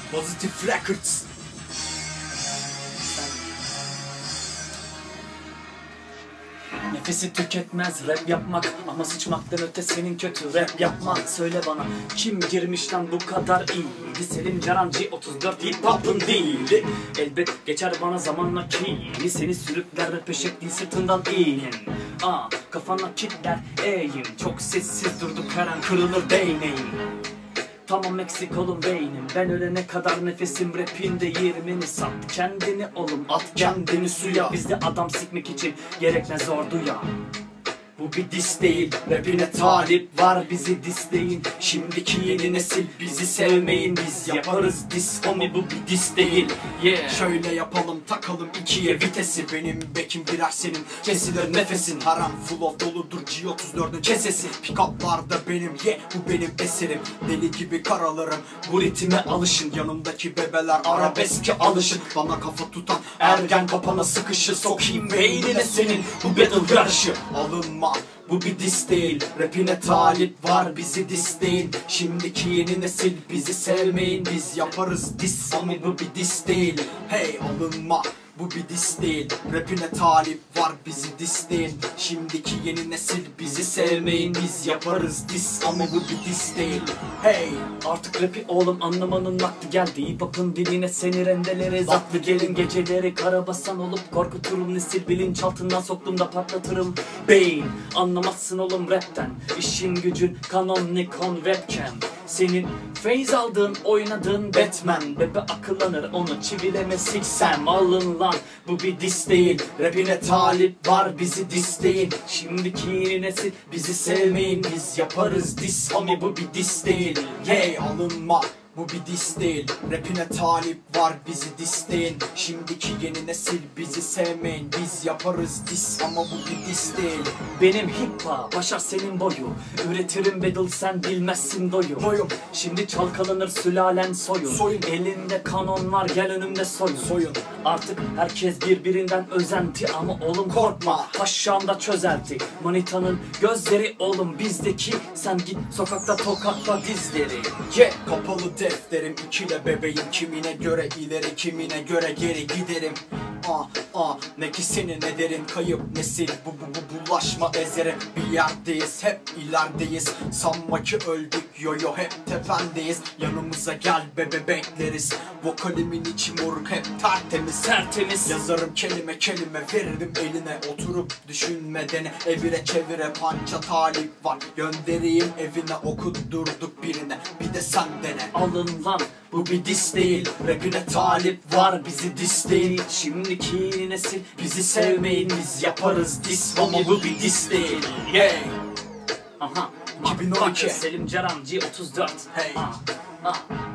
Positive Records. Nefesi tüketmez rap yapmak, ama sıçmaktan öte senin kötü rap yapmak. Söyle bana kim girmiş lan bu kadar iyiydi? Selim Carancı 34 hip hop'un değildi. Elbet geçer bana zamanla kini, seni sürükler rap eşekliği sırtından inin. Kafana kitler eğim, çok sessiz durduk her an kırılır değneğim. Tamam eksik olun beynim, ben ölene kadar nefesim rapinde 20'ni sat. Kendini oğlum at kendini suya, bizde adam sikmek için gerekmez orduya. Bu bir diss değil, rapine talip var, bizi disleyin. Şimdiki yeni nesil bizi sevmeyin, biz yaparız diss homie, bu bir diss değil. Şöyle yapalım takalım ikiye vitesi, benim bekim girer senin kesilir nefesin. Haram flow doludur G34'ün kesesi, pick-up'larda benim bu benim eserim. Deli gibi karalarım bu ritme alışın, yanımdaki bebeler arabeske alışın. Bana kafa tutan ergen kapana sıkışır, sokayım beynine senin bu battle yarışı. Alınma, bu bir diss değil, rapine talip var, bizi disleyin. Şimdiki yeni nesil bizi sevmeyin, biz yaparız diss ama bu bir diss değil. Hey alınma, bu bir diss değil, rapine talip var, bizi disleyin. Şimdiki yeni nesil bizi sevmeyin, biz yaparız diss ama bu bir diss değil. Hey artık rapi oğlum anlamanın vakti geldi. Hip hop'un diline seni rendeleriz atlı, gelin geceleri karabasan olup korkuturum nesil, bilinçaltından soktum da patlatırım beyin. Anlamazsın oğlum rapten, işin gücün Canon Nikon webcam. Senin feyz aldığın oynadığın Batman, bebe akıllanır onu çivileme siksem. Alın lan, bu bir diss değil, rapine talip var, bizi disleyin. Şimdiki yeni nesil bizi sevmeyin, biz yaparız diss homie, bu bir diss değil. Hey alınma, bu bir diss değil, rapine talip var, bizi disleyin. Şimdiki yeni nesil bizi sevmeyin, biz yaparız diss ama bu bir diss değil. Benim hip hop başar senin boyu, üretirim battle sen bilmezsin doyu. Boyum. Şimdi çalkalanır sülalen soyun. Soyun. Elinde kanon var, gel önümde soyun. Soyun. Artık herkes birbirinden özenti, ama oğlum korkma, paşamda çözelti. Manitanın gözleri oğlum bizdeki, sen git sokakta tokatla dizleri. Kapalı defterim ikile bebeğim, kimine göre ileri kimine göre geri giderim. Ne ki senin ederin kayıp nesil, bu bulaşma ezerim. Bir yerdeyiz hep ilerideyiz, sanma ki öldük yo hep tependeyiz. Yanımıza gel bebe bekleriz, vokalimin içi moruk hep tertemiz. Yazarım kelime kelime veririm eline, oturup düşünmeden evire çevire pança talip var. Göndereyim evine okudurduk birine, bir de sen dene. Alın lan, bu bir diss değil, rapine talip var, bizi disleyin. Şimdiki yeni nesil bizi sevmeyin, biz yaparız diss ama bu bir diss değil. Aha 2012 Selim Carancı 34. Hey.